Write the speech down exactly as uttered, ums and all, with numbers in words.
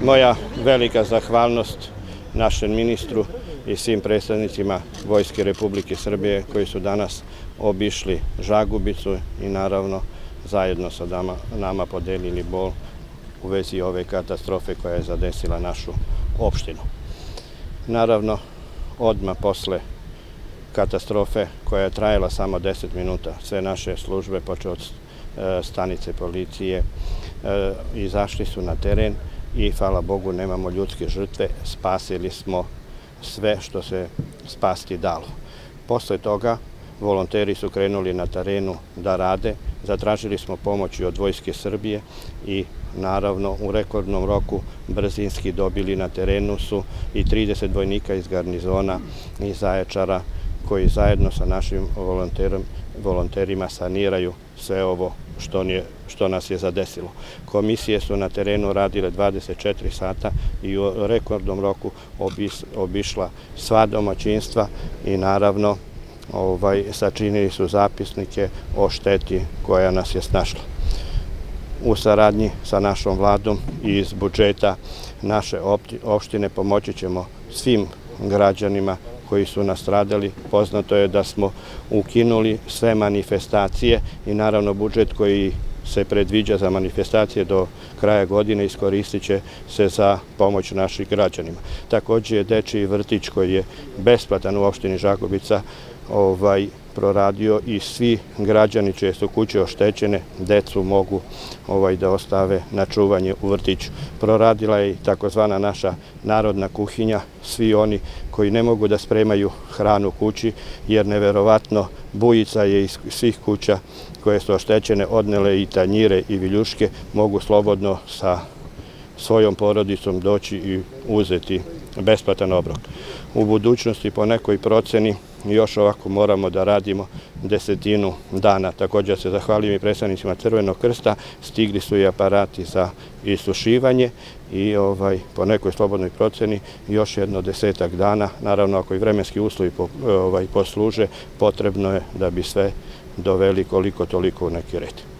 Moja velika zahvalnost našem ministru i svim predstavnicima Vojske Republike Srbije koji su danas obišli Žagubicu i naravno zajedno sa nama podelili bol u vezi ove katastrofe koja je zadesila našu opštinu. Naravno, odmah posle katastrofe koja je trajala samo deset minuta, sve naše službe, počeo od stanice policije, izašli su na teren i, hvala Bogu, nemamo ljudske žrtve, spasili smo sve što se spasti dalo. Posle toga volonteri su krenuli na terenu da rade, zatražili smo pomoć od Vojske Srbije i naravno u rekordnom roku brzinski dobili na terenu su i trideset vojnika iz garnizona i Zaječara koji zajedno sa našim volonterima saniraju sve ovo što nas je zadesilo. Komisije su na terenu radile dvadeset četiri sata i u rekordnom roku obišla sva domaćinstva i naravno sačinili su zapisnike o šteti koja nas je snašla. U saradnji sa našom vladom i iz budžeta naše opštine pomoći ćemo svim građanima koji su nastradali. Poznato je da smo ukinuli sve manifestacije i naravno budžet koji se predviđa za manifestacije do kraja godine iskoristit će se za pomoć naših građanima. Također je dečiji vrtić koji je besplatan u opštini Žagubica proradio i svi građani čije su kuće oštećene, decu mogu da ostave na čuvanje u vrtiću. Proradila je i takozvana naša narodna kuhinja, svi oni koji ne mogu da spremaju hranu kući, jer neverovatno bujica je iz svih kuća koje su oštećene odnele i tanjire i viljuške, mogu slobodno sa svojom porodicom doći i uzeti besplatan obrok. U budućnosti po nekoj proceni još ovako moramo da radimo desetinu dana. Također se zahvalim i predstavnicima Crvenog krsta, stigli su i aparati za isušivanje i po nekoj slobodnoj proceni još jedno desetak dana. Naravno, ako i vremenski uslovi posluže, potrebno je da bi sve doveli koliko toliko u neki red.